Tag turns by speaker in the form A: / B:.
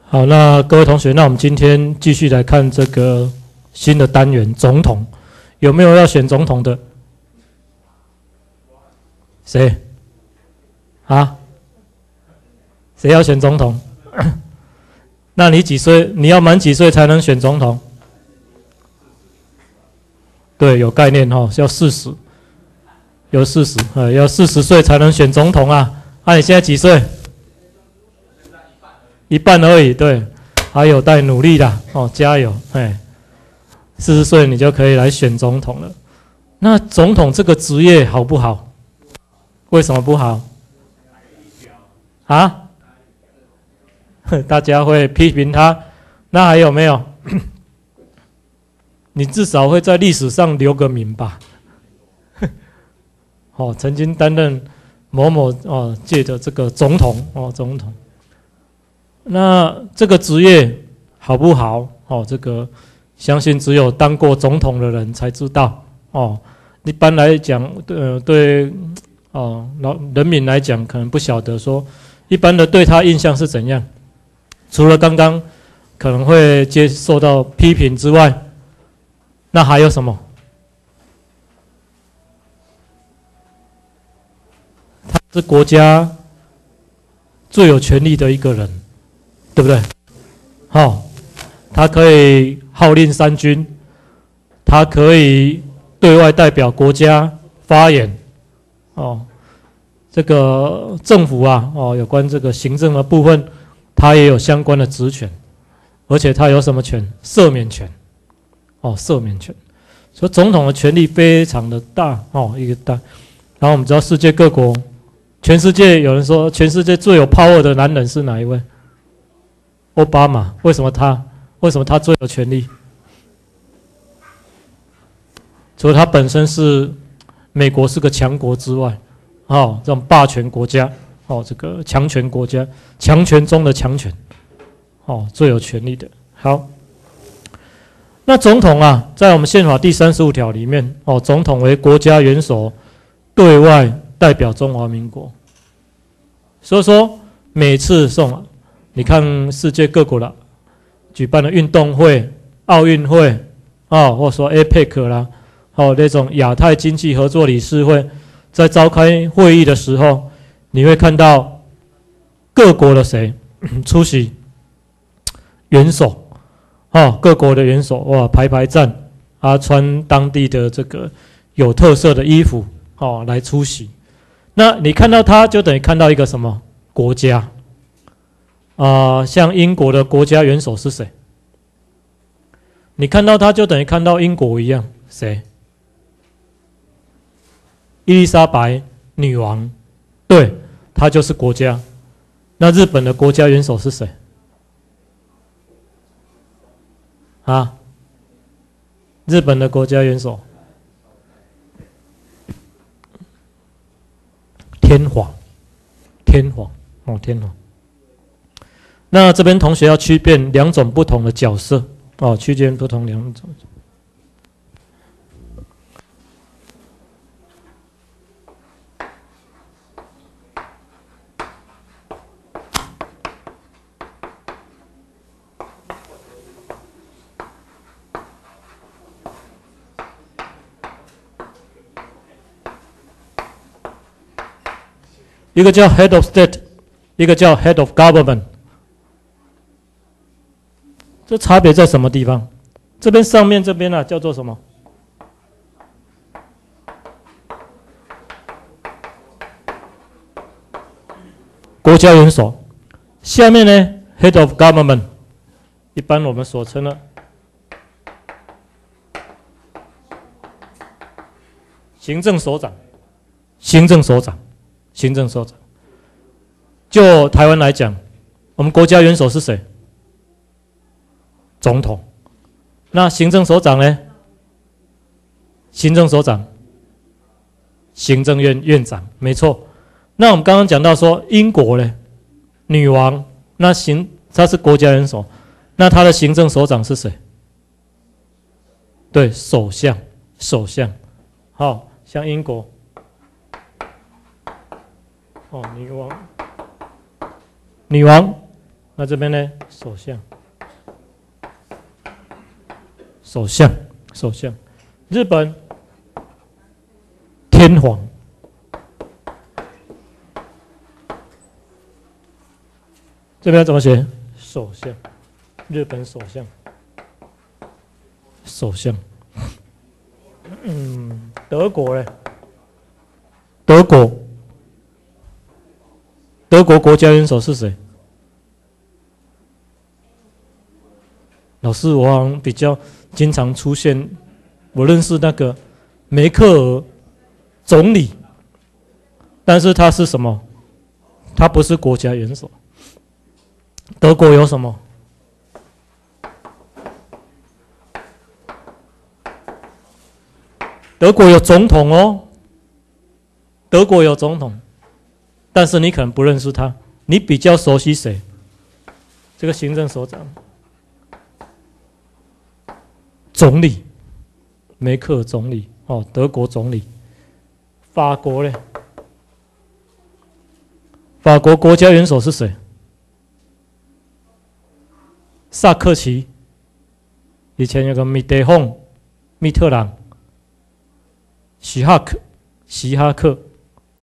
A: 好，那各位同学，那我们今天继续来看这个新的单元总统，有没有要选总统的？谁？啊？谁要选总统？那你几岁？你要满几岁才能选总统？对，有概念哈，要40，有40，要40岁才能选总统啊。那你现在几岁？一半而已，对，还有待努力的哦，加油！40岁你就可以来选总统了。那总统这个职业好不好？为什么不好？啊？大家会批评他。那还有没有？你至少会在历史上留个名吧？哦，曾经担任某某届的这个总统哦，总统。那这个职业好不好？哦，这个相信只有当过总统的人才知道哦。一般来讲，对人民来讲，可能不晓得说，一般的对他印象是怎样。除了刚刚可能会接受到批评之外，那还有什么？他是国家最有权力的一个人。对不对？他可以号令三军，他可以对外代表国家发言，这个政府啊，有关这个行政的部分，他也有相关的职权，而且他有什么权？赦免权，赦免权。所以总统的权力非常的大，一个大。然后我们知道世界各国，全世界有人说，全世界最有 power 的男人是哪一位？奥巴马。为什么他最有权力？除了他本身是美国是个强国之外，这种霸权国家，这个强权国家，强权中的强权，最有权力的。好，那总统啊，在我们宪法第35条里面，总统为国家元首，对外代表中华民国。所以说，每次你看世界各国啦，举办的运动会、奥运会，或者说 APEC 啦，那种亚太经济合作理事会，在召开会议的时候，你会看到各国的谁出席？元首，各国的元首哇排站，穿当地的这个有特色的衣服，来出席。那你看到他，就等于看到一个什么国家？像英国的国家元首是谁？你看到他就等于看到英国一样，谁？伊丽莎白女王，对，她就是国家。那日本的国家元首是谁？日本的国家元首，天皇，天皇。那这边同学要区辨两种不同的角色，区间不同两种。一个叫 Head of State， 一个叫 Head of Government。这差别在什么地方？这边上面这边叫做什么？国家元首。下面呢 ，Head of Government， 一般我们所称的行政首长。就台湾来讲，我们国家元首是谁？总统。那行政首长呢？行政首长，行政院院长，没错。那我们刚刚讲到说，英国呢，女王，那她是国家元首，那她的行政首长是谁？对，首相。像英国，女王， 那这边呢，首相，首相，首相，日本天皇，这边怎么写？首相，日本首相，首相。德国呢？德国国家元首是谁？老师，我好像比较经常出现，我认识那个梅克尔总理，但是他是什么？他不是国家元首。德国有什么？德国有总统哦，德国有总统，但是你可能不认识他，你比较熟悉谁？这个行政首长，总理，梅克尔总理哦，德国总理。法国呢？法国国家元首是谁？萨科齐。以前有个米德洪、密特朗。希哈克，